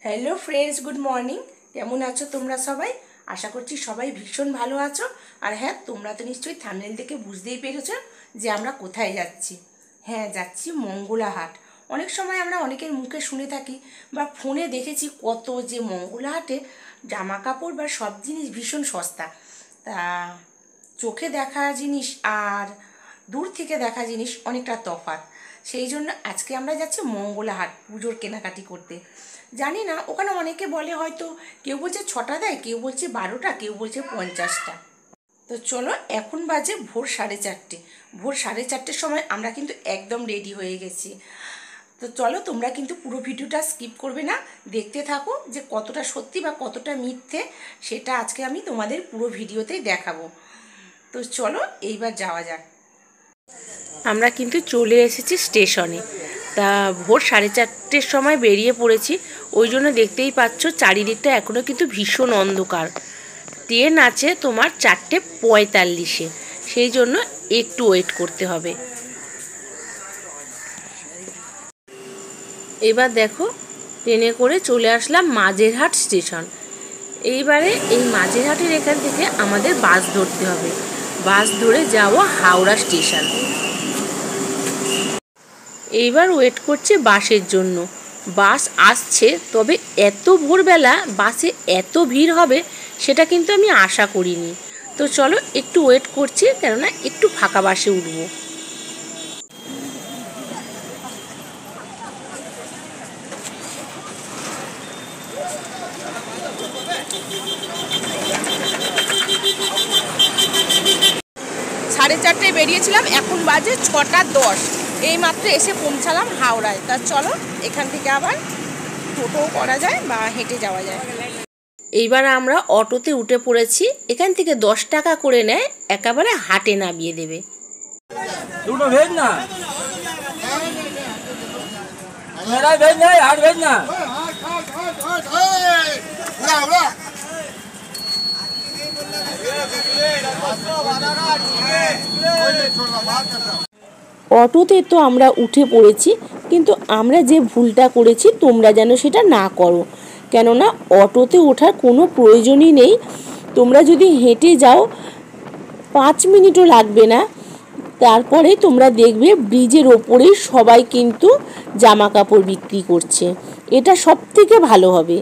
Hello friends, good morning. কেমন আছো তোমরা সবাই? আশা করছি সবাই ভীষণ ভালো আছো। আর হ্যাঁ, তোমরা তো নিশ্চয়ই থাম্বনেল দেখে বুঝতেই পেরেছো যে আমরা কোথায় যাচ্ছি। হ্যাঁ, যাচ্ছি মঙ্গলাহাট। অনেক সময় আমরা অনেকের মুখে শুনে থাকি বা ফোনে দেখেছি কত যে মঙ্গলাহাটে জামা কাপড় বা সব জিনিস ভীষণ সস্তা। তা চোখে দেখা জিনিস আর দূর থেকে দেখা জিনিস অনেকটা তফাৎ। সেই জন্য আজকে আমরা যাচ্ছি মঙ্গলাহাট পুজোর কেনাকাটি করতে। জানি না, ওখানে অনেকে বলে, হয়তো কেউ বলছে 6টা দেয়, কেউ বলছে 12টা, কেউ বলছে 50টা। তো চলো, এখন বাজে ভোর 4:30। ভোর 4:30-র সময় আমরা কিন্তু একদম রেডি হয়ে গেছি। তো চলো, তোমরা কিন্তু পুরো ভিডিওটা স্কিপ করবে না, দেখতে থাকো যে কতটা সত্যি বা কতটা মিথ্যে সেটা আজকে আমি তোমাদের পুরো ভিডিওতেই দেখাবো। তো চলো এইবার যাওয়া যাক। আমরা কিন্তু চলে এসেছি স্টেশনে। তা ভোর 4:30-র সময় বেরিয়ে পড়েছি। ওই জন্য দেখতেই পাচ্ছ চারিদিকটা এখনও কিন্তু ভীষণ অন্ধকার। ট্রেন আছে তোমার 4:45-এ, সেই জন্য একটু ওয়েট করতে হবে। এবার দেখো, ট্রেনে করে চলে আসলাম মাঝেরহাট স্টেশন। এইবারে এই মাঝেরহাটের এখান থেকে আমাদের বাস ধরতে হবে। বাস ধরে যাবো হাওড়া স্টেশন। এইবার ওয়েট করছে বাসের জন্য। বাস আসছে, তবে এত ভোরবেলা বাসে এত ভিড় হবে সেটা কিন্তু আমি আশা করিনি। তো চলো একটু ওয়েট করছি, কেননা একটু ফাঁকা বাসে উঠবো। সাড়ে 4টায় বেরিয়েছিলাম, এখন বাজে 6:10। এই মাত্র এসে পৌঁছালাম হাওড়ায়। তা চলো, এখান থেকে আবার টোটো করা যায় বা হেঁটে যাওয়া যায়। এইবার আমরা অটোতে উঠে পড়েছি। এখান থেকে 10 টাকা করে নেয়, একেবারে হাটে নামিয়ে দেবে। দুটো ভেজ না, মেরাই ভেজ নাই, হাট ভেজ না। অটোতে তো আমরা উঠে পড়েছি, কিন্তু আমরা যে ভুলটা করেছি তোমরা যেন সেটা না করো। কেননা অটোতে ওঠার কোনো প্রয়োজনই নেই। তোমরা যদি হেঁটে যাও 5 মিনিটও লাগবে না। তারপরে তোমরা দেখবে ব্রিজের ওপরেই সবাই কিন্তু জামা কাপড় বিক্রি করছে। এটা সব থেকে ভালো হবে।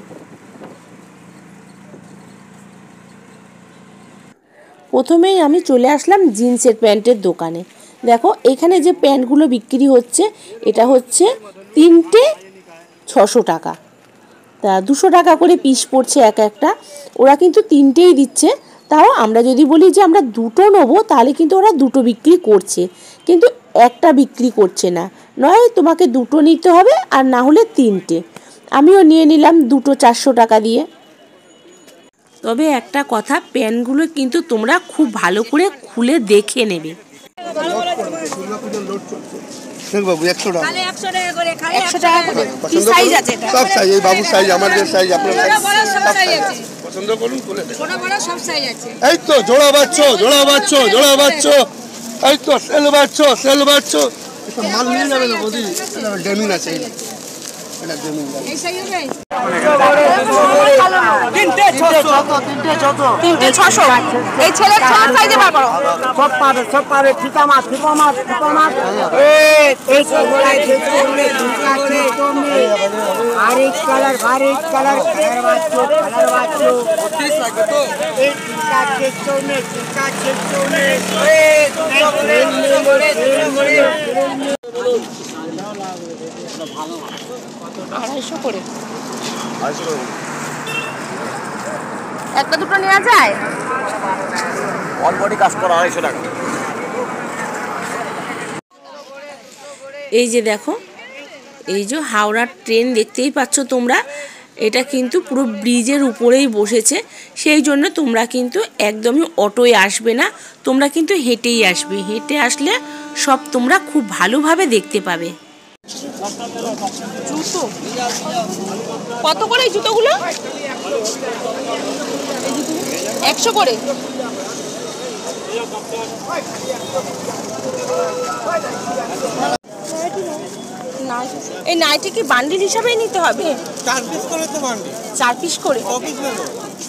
প্রথমেই আমি চলে আসলাম জিন্সের প্যান্টের দোকানে। দেখো, এখানে যে প্যান্টগুলো বিক্রি হচ্ছে, এটা হচ্ছে 3টে 600 টাকা। তা 200 টাকা করে পিস পড়ছে এক একটা। ওরা কিন্তু 3টেই দিচ্ছে। তাও আমরা যদি বলি যে আমরা দুটো নেবো, তাহলে কিন্তু ওরা দুটো বিক্রি করছে, কিন্তু একটা বিক্রি করছে না। নয় তোমাকে দুটো নিতে হবে, আর না হলে 3টে। আমিও নিয়ে নিলাম দুটো 400 টাকা দিয়ে। তবে একটা কথা, প্যান্টগুলো কিন্তু তোমরা খুব ভালো করে খুলে দেখে নেবে। বাবু 100 টাকা, 100 টাকা করে। কি সাইজ আছে এটা? সব সাইজ, এই বাবু সাইজ, আমাদের সাইজ, আপনার সাইজ পছন্দ করুন, খুলে দেন। ছোট বড় সব সাইজ আছে। এই তো জোড়া বাচ্চো, জোড়া বাচ্চো, জোড়া বাচ্চো, এই তো সেল বাচ্চো, সেল বাচ্চো। এটা মাল নিয়ে যাবে না বদি, এটা ডেমিন আছে, এটা ডেমিন। এই সাইজ হবে 3টে 600। এই ছেলের ছোট সাইজে বার করো। সব পাবে ফিতা মাছ, ফিতা মাছ, ফিতা মাছ। এই সব ভারিক কালার, ভারিক কালার, কালার বাচ্চো, কালার বাচ্চো। 30 লাগবে তো। এই টিকা চেকচো নে, টিকা চেকচো নে। আড়াইশো করে। একটা দুটো নেওয়া যায়? অল বডি কাজ করা 250 টাকা। এই যে দেখো, এই যে হাওড়ার ট্রেন দেখতেই পাচ্ছ তোমরা, এটা কিন্তু পুরো ব্রিজের উপরেই বসেছে। সেই জন্য তোমরা কিন্তু একদমই অটোয় আসবে না, তোমরা কিন্তু হেঁটেই আসবে। হেঁটে আসলে সব তোমরা খুব ভালোভাবে দেখতে পাবে। জুতো কত করে এই জুতোগুলো? 100 করে। এই নাইটি কি বান্ডিল হিসাবেই নিতে হবে? 4 পিস করে তো বান্ডিল। 4 পিস করে। 6 পিস নেবো।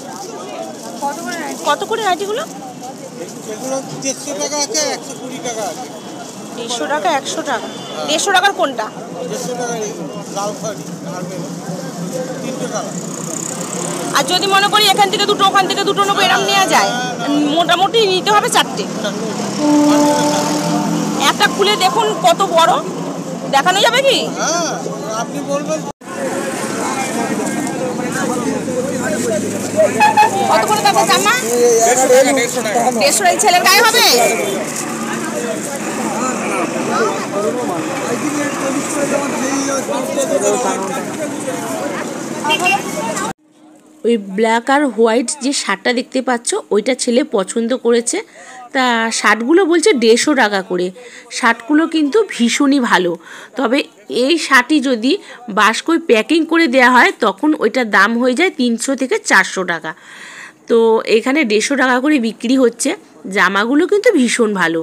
কত করে নাইটিগুলো? এগুলো 150 টাকা আছে, 120 টাকা আছে। 150 টাকা, 100 টাকা। 150 টাকার কোনটা? 150 টাকা লাল শাড়ি আর মেরুন 3 টাকা। আর যদি মনে করি এখান থেকে দুটো ওখান থেকে দুটো নেবো এরকম নেওয়া যায়? মোটামুটি নিতে হবে 4টে। একটা খুলে দেখুন কত বড়, দেখানো যাবে কি? হ্যাঁ, আপনি বলবেন। কত করে দেবো জামা? 150 টাকা। ছেলের গায়ে হবে? ওই ব্ল্যাক আর হোয়াইট যে শার্টটা দেখতে পাচ্ছ ওইটা ছেলে পছন্দ করেছে। তা শার্টগুলো বলছে 150 টাকা করে। শার্টগুলো কিন্তু ভীষণই ভালো, তবে এই শার্টই যদি বাস্কই প্যাকিং করে দেওয়া হয় তখন ওইটার দাম হয়ে যায় 300 থেকে 400 টাকা। তো এখানে 150 টাকা করে বিক্রি হচ্ছে। জামাগুলো কিন্তু ভীষণ ভালো।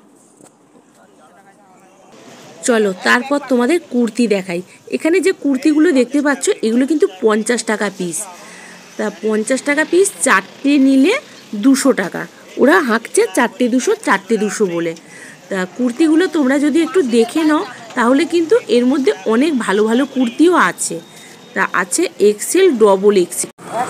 চলো তারপর তোমাদের কুর্তি দেখাই। এখানে যে কুর্তিগুলো দেখতে পাচ্ছ এগুলো কিন্তু 50 টাকা পিস। তা 50 টাকা পিস 4টে নিলে 200 টাকা। ওরা হাঁকছে 4টে 200, 4টে 200 বলে। তা কুর্তিগুলো তোমরা যদি একটু দেখে নাও তাহলে কিন্তু এর মধ্যে অনেক ভালো ভালো কুর্তিও আছে। তা আছে এক্সেল, ডবল এক্সেল।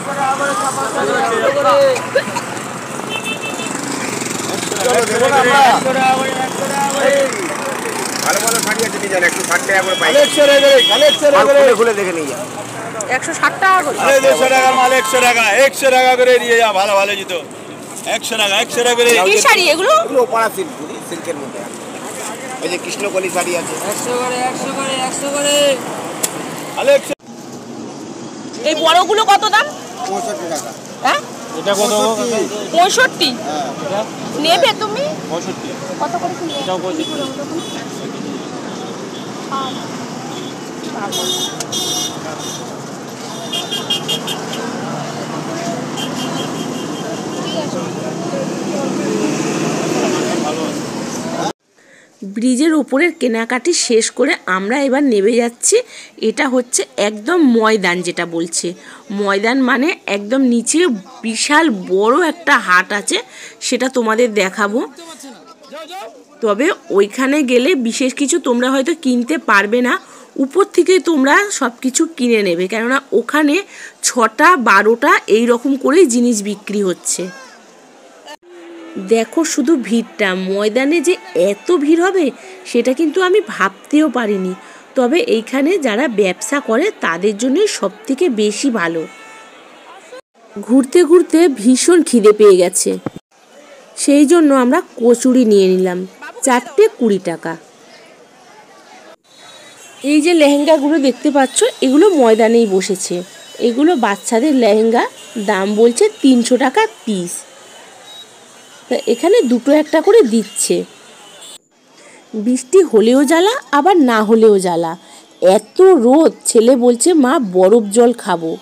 ভালো ভালো শাড়ি আছে নিয়ে যান, 160 টাকা করে পাই। খুলে খুলে দেখে নিয়ে যান। 160 টাকা করে। 150 টাকার মাল 100 টাকা, 100 টাকা করে নিয়ে যা। ভালো ভালো জুতো 100 টাকা, 100 টাকা করে। কি শাড়ি এগুলো? এগুলো পাড়া সিল্ক, সিল্কের মধ্যে। ওই যে কৃষ্ণকলি শাড়ি আছে 100 করে, 100 করে, 100 করে। এই বড়গুলো কত দাম? 65 টাকা। হ্যাঁ, এটা কত? 65। হ্যাঁ, নেবে তুমি? 65। কত করে কিনবে? এটাও 65। ব্রিজের ওপরের কেনাকাটি শেষ করে আমরা এবার নেমে যাচ্ছি। এটা হচ্ছে একদম ময়দান, যেটা বলছে ময়দান মানে একদম নিচে বিশাল বড় একটা হাট আছে, সেটা তোমাদের দেখাবো। তবে ওইখানে গেলে বিশেষ কিছু তোমরা হয়তো কিনতে পারবে না, উপর থেকে তোমরা সব কিছু কিনে নেবে, কেননা ওখানে 6টা 12টা এইরকম করেই জিনিস বিক্রি হচ্ছে। দেখো শুধু ভিড়টা, ময়দানে যে এত ভিড় হবে সেটা কিন্তু আমি ভাবতেও পারিনি। তবে এইখানে যারা ব্যবসা করে তাদের জন্যই সব থেকে বেশি ভালো। ঘুরতে ঘুরতে ভীষণ খিদে পেয়ে গেছে, সেই জন্য আমরা কচুরি নিয়ে নিলাম, 4টে 20 টাকা। এই যে লেহেঙ্গাগুলো দেখতে পাচ্ছ এগুলো ময়দানেই বসেছে। এগুলো বাচ্চাদের লেহেঙ্গা, দাম বলছে 300 টাকা পিস। তা এখানে দুটো একটা করে দিচ্ছে। বৃষ্টি হলেও জ্বালা আবার না হলেও জ্বালা, এত রোদ। ছেলে বলছে মা বরফ জল খাবো।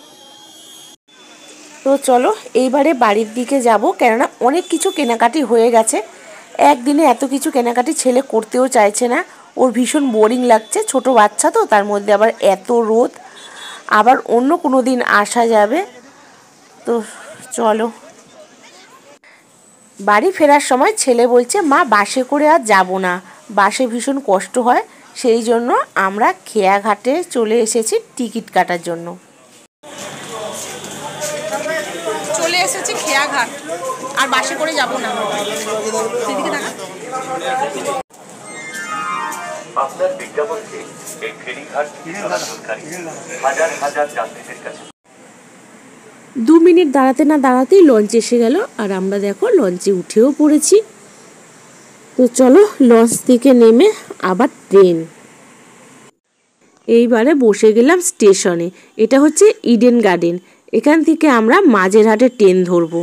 তো চলো এইবারে বাড়ির দিকে যাব, কেননা অনেক কিছু কেনাকাটি হয়ে গেছে। একদিনে এত কিছু কেনাকাটি ছেলে করতেও চাইছে না, ওর ভীষণ বোরিং লাগছে। ছোট বাচ্চা তো, তার মধ্যে আবার এত রোদ। আবার অন্য কোনো দিন আসা যাবে। তো চলো। বাড়ি ফেরার সময় ছেলে বলছে মা বাসে করে আর যাব না, বাসে ভীষণ কষ্ট হয়, সেই জন্য আমরা খেয়াঘাটে চলে এসেছি টিকিট কাটার জন্য। চলে এসেছি খেয়াঘাট, আর বাসে করে যাব না। আপনার বিজ্ঞাপনকে এই ফেরিঘাট চলাচলকারী হাজার হাজার যাত্রীদের কাছে 2 মিনিট দাঁড়াতে না দাঁড়াতেই লঞ্চ এসে গেল, আর আমরা দেখো লঞ্চে উঠেও পড়েছি। তো চলো লঞ্চ থেকে নেমে আবার ট্রেন। এইবারে বসে গেলাম স্টেশনে, এটা হচ্ছে ইডেন গার্ডেন। এখান থেকে আমরা মাঝেরহাটে ট্রেন ধরবো।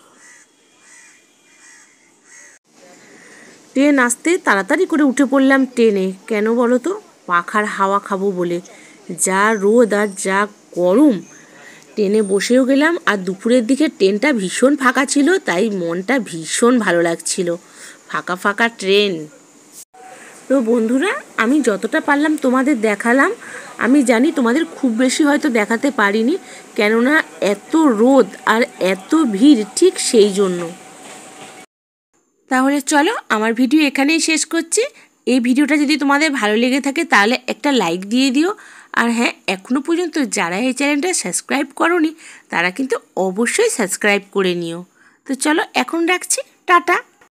ট্রেন আসতে তাড়াতাড়ি করে উঠে পড়লাম ট্রেনে। কেন বলো তো? পাখার হাওয়া খাবো বলে। যা রোদ আর যা গরম। ট্রেনে বসেও গেলাম, আর দুপুরের দিকে ট্রেনটা ভীষণ ফাঁকা ছিল, তাই মনটা ভীষণ ভালো লাগছিল। ফাঁকা ফাঁকা ট্রেন। তো বন্ধুরা, আমি যতটা পারলাম তোমাদের দেখালাম। আমি জানি তোমাদের খুব বেশি হয়তো দেখাতে পারিনি, কেননা এত রোদ আর এত ভিড়, ঠিক সেই জন্য। তাহলে চলো, আমার ভিডিও এখানেই শেষ করছি। এই ভিডিওটা যদি তোমাদের ভালো লেগে থাকে তাহলে একটা লাইক দিয়ে দিও। আর হ্যাঁ, এখনও পর্যন্ত যারা এই চ্যানেলটা সাবস্ক্রাইব করোনি তারা কিন্তু অবশ্যই সাবস্ক্রাইব করে নিও। তো চলো, এখন রাখছি, টাটা।